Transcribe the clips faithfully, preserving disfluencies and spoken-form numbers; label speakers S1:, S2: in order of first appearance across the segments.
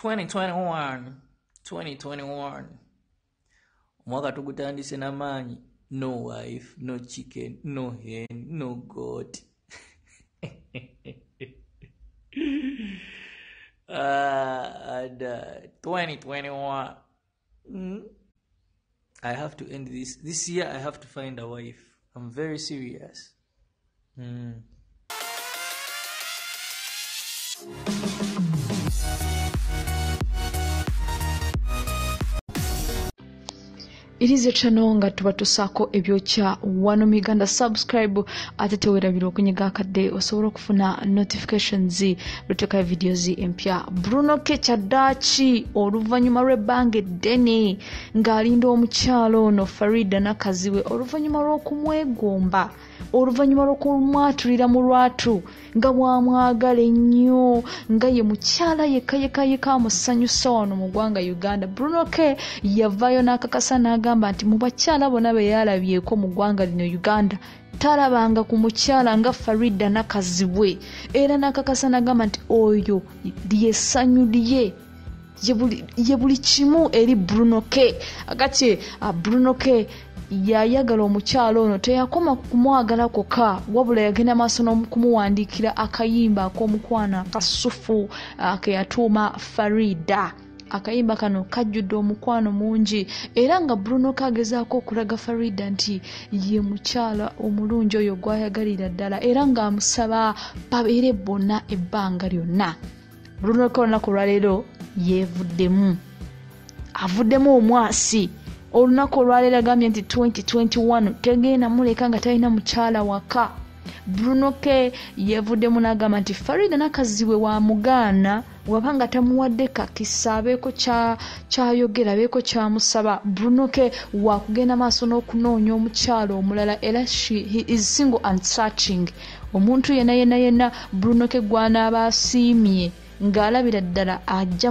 S1: twenty twenty-one twenty twenty-one mwaka tugutandise namanyi. No wife, no chicken, no hen, no goat. uh, and, uh, twenty twenty-one mm, I have to end this this year. I have to find a wife. I'm very serious. mm.
S2: It is a channel nga tuba tusako ebyokya wano mu Uganda. Subscribe ate tewerabira okunyiga akadde osobola okufuna notifications luteka videos empya. Bruno Kechadachi oluvannyuma lw'ebbanga eddene ng'alinda omukyalo ono Faridah Nakazibwe oluvannyuma lw'okumwegomba, oluvannyuma lw'okumwatulira mu lwatu nga bwamwagala ennyo nga ye mukyala yekka yekka yekka amusanyusa wano mu ggwanga Uganda. Bruno K yavaayo n'akakasa n'agamba nti mu bakyala bonna be yalabyeko mu ggwanga lino Uganda talabanga ku mukyala nga Faridah Nakazibwe, era n'akakasa n'agamba nti oyo lyessanyu lye ye buli kimu eri Bruno K. Akati uh, Bruno K yayagala omukyalo ono teyakoma kumwagala kokka, wabula yagenda maaso n'okumuwandiikira akayimba ak'omukwana akasufu uh, ke yatuuma Faridah. Akayimba kano kajjudde omukwano mungi, era nga Bruno kagezaako okulaga Faridah nti ye mukyala omulungi oyo gwayagalira ddala, era ng'amusaba babeere bonna ebbanga lyonna. Bruno ko olunaku lwaleero yeevuddemu, avuddemu omwasi. Olunaku olwaleero agambye nti twenty twenty-one tegenda muleka nga talina mukyala waka. Bruno K yeevuddemu n'agamba nti Faridah Nakazibwe wa mugaana wabanga tamuwadde kakisa abeeko kyayogera, abeeko kyamusaba. Bruno K wakugenda maaso n'okunoonya omukyalo omulala, era he is single and searching. Omuntu yenna yenna yenna Bruno K gw'anaaba asiimye ng'alabira ddala ajja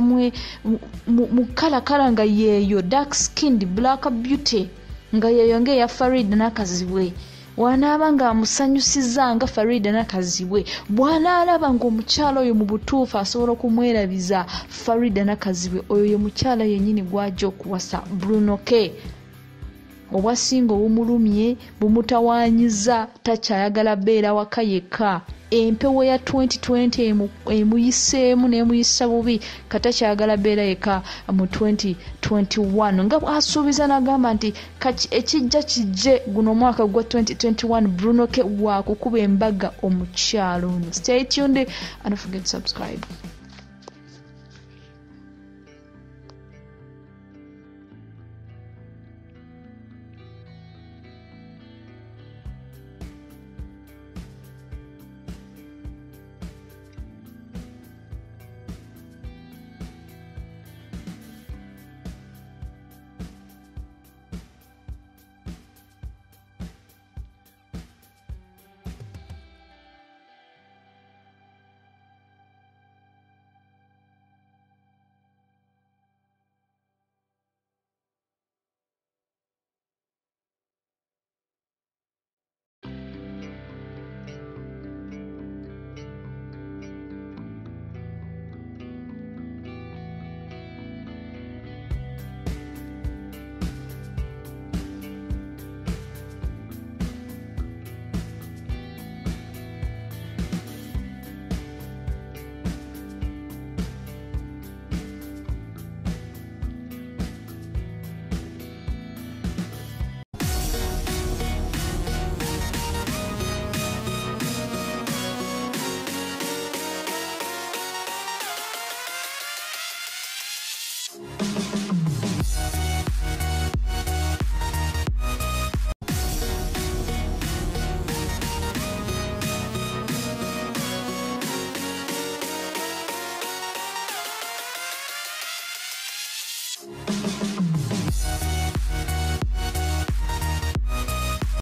S2: mu kalakala nga yeeyo dark skinned black beauty nga yeeyo ng'eya Faridah Nakazibwe, wanaaba ng'amusanyusiza nga Faridah Nakazibwe, bw'anaalaba ng'omukyala oyo mu butuufu asobola okumwerabiza Faridah Nakazibwe, oyo ye mukyala yennyini gw'ajja okuwasa Bruno K. Obwasinga obumulumye bumutawaanyiza, takyayagala beera waka yekka. Empewo ya twenty twenty emuyiseemu n'emuyisa bubi, katakyayagala beera yekka mu twenty twenty-one nga bw'asuubiza n'agamba nti ekijja kijje guno omwaka gwa twenty twenty-one Bruno K waakukuba embaga omukyalo ono. Stay tuned and don't forget to subscribe.